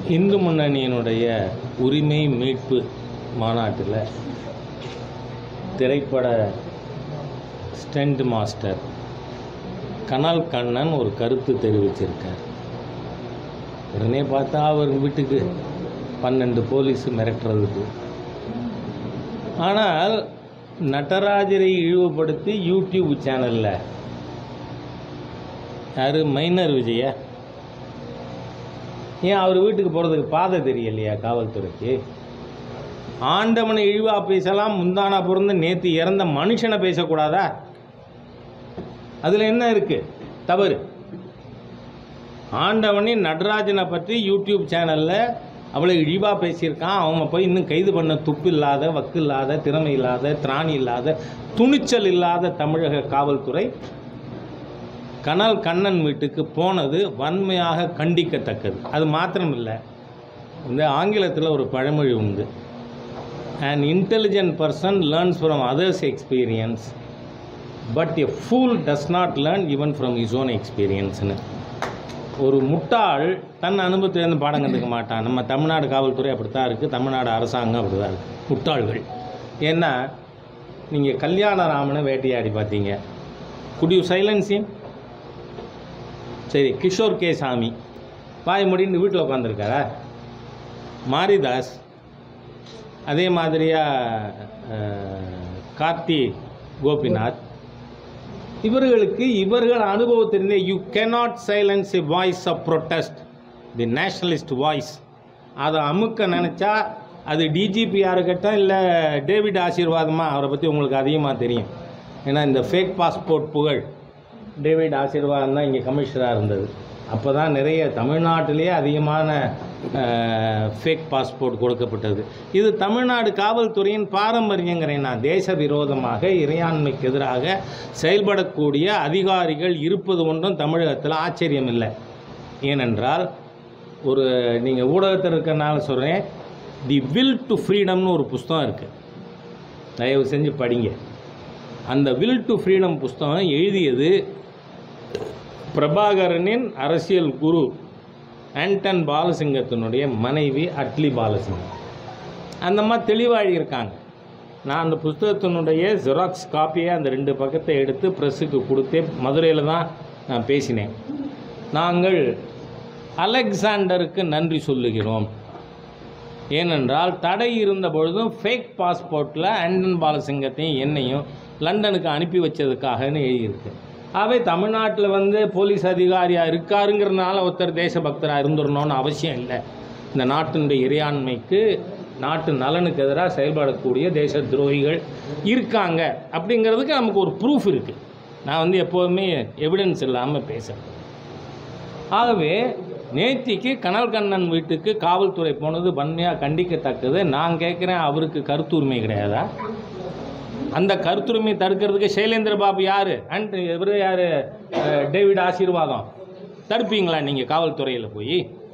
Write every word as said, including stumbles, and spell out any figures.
இந்து முன்னணியினுடைய உரிமை மீட்பு மாநாட்டில் திரைப்பட ஸ்டண்ட் மாஸ்டர் கனல் கண்ணன் ஒரு கருத்து தெரிவிச்சிருக்கார். உடனே பார்த்தா அவர் வீட்டுக்கு பன்னெண்டு போலீஸ் மிரட்டுறதுக்கு. ஆனால் நடராஜரை இழிவுபடுத்தி யூடியூப் சேனலில் யார் மைனர் விஜய ஏன் அவர் வீட்டுக்கு போகிறதுக்கு பாதை தெரியலையா காவல்துறைக்கு? ஆண்டவனை இழிவா பேசலாம், முந்தானா பிறந்து நேற்று இறந்த மனுஷனை பேசக்கூடாதா? அதில் என்ன இருக்கு தவறு? ஆண்டவனே நடராஜனை பற்றி யூடியூப் சேனலில் அவ்வளோ இழிவாக பேசியிருக்கான். அவங்க போய் இன்னும் கைது பண்ண துப்பு இல்லாத, வக்கு இல்லாத, திறமை இல்லாத, திராணி இல்லாத, துணிச்சல் இல்லாத தமிழக காவல்துறை கனல் கண்ணன் வீட்டுக்கு போனது வன்மையாக கண்டிக்கத்தக்கது. அது மாத்திரம் இல்லை, இந்த ஆங்கிலத்தில் ஒரு பழமொழி உண்டு, an intelligent person learns from others' experience but a fool does not learn even from his own experience. ஒரு முட்டாள் தன் அனுபவத்திலேருந்து பாடம் கற்றுக்க மாட்டான். நம்ம தமிழ்நாடு காவல்துறை அப்படி தான் இருக்குது, தமிழ்நாடு அரசாங்கம் அப்படி தான் இருக்குது. முட்டாள்கள். ஏன்னா நீங்கள் கல்யாணராமனை வேட்டையாடி பார்த்தீங்க, குட் யூ சைலன்ஸ் ஹிம்? சரி, கிஷோர் கே சாமி பாய் முடின்னு வீட்டில் உட்காந்துருக்காரா? மாரிதாஸ் அதே மாதிரியா, கார்த்தி கோபிநாத், இவர்களுக்கு இவர்கள் அனுபவத்திலிருந்தே you cannot silence a voice of protest, the nationalist voice. அதை அமுக்க நினச்சா அது டிஜிபியாக இருக்கட்டும், இல்லை டேவிட் ஆசீர்வாதமா, அவரை பற்றி உங்களுக்கு அதிகமாக தெரியும். ஏன்னா இந்த ஃபேக் பாஸ்போர்ட் புகழ் டேவிட் ஆசீர்வாதம் தான் இங்கே கமிஷனராக இருந்தது. அப்போ தான் நிறைய தமிழ்நாட்டிலேயே அதிகமான ஃபேக் பாஸ்போர்ட் கொடுக்கப்பட்டது. இது தமிழ்நாடு காவல்துறையின் பாரம்பரியங்கிறேன். நான் தேச விரோதமாக இறையாண்மைக்கு எதிராக செயல்படக்கூடிய அதிகாரிகள் இருப்பது ஒன்றும் தமிழகத்தில் ஆச்சரியம் இல்லை. ஏனென்றால் ஒரு நீங்கள் ஊடகத்தில் இருக்கிறனால சொல்கிறேன், தி வில் டு ஃப்ரீடம்னு ஒரு புஸ்தகம் இருக்குது, தயவு செஞ்சு படிங்க. அந்த வில் டு ஃப்ரீடம் புஸ்தகம் எழுதியது பிரபாகரனின் அரசியல் குரு ஆண்டன் பாலசிங்கத்தினுடைய மனைவி அட்லி பாலசிங்கம். அந்த மாதிரி தெளிவாக இருக்காங்க. நான் அந்த புஸ்தகத்தினுடைய ஜெராக்ஸ் காப்பியை அந்த ரெண்டு பக்கத்தை எடுத்து ப்ரெஸ்ஸுக்கு கொடுத்தே மதுரையில் தான் நான் பேசினேன். நாங்கள் அலெக்சாண்டருக்கு நன்றி சொல்லுகிறோம். ஏனென்றால் தடை இருந்த பொழுதும் ஃபேக் பாஸ்போர்ட்டில் ஆண்டன் பாலசிங்கத்தையும் என்னையும் லண்டனுக்கு அனுப்பி வச்சதுக்காகன்னு எழுதியிருக்கு. ஆகவே தமிழ்நாட்டில் வந்து போலீஸ் அதிகாரியாக இருக்காருங்கிறதுனால ஒருத்தர் தேசபக்தராக இருந்துடணும்னு அவசியம் இல்லை. இந்த நாட்டினுடைய இறையாண்மைக்கு, நாட்டு நலனுக்கு எதிராக செயல்படக்கூடிய தேச துரோகிகள் இருக்காங்க அப்படிங்கிறதுக்கு நமக்கு ஒரு ப்ரூஃப் இருக்குது. நான் வந்து எப்போதுமே எவிடன்ஸ் இல்லாமல் பேசுகிறேன். ஆகவே நேத்திக்கு கனல் கண்ணன் வீட்டுக்கு காவல்துறை போனது வன்மையாக கண்டிக்கத்தக்கது. நான் கேட்குறேன், அவருக்கு கருத்துரிமை கிடையாதா? அந்த கருத்துரிமை தடுக்கிறதுக்கு சைலேந்திர பாபு யார் அண்ட் இவர் யார் டேவிட் ஆசீர்வாதம் தடுப்பீங்களா நீங்கள் காவல்துறையில் போய்?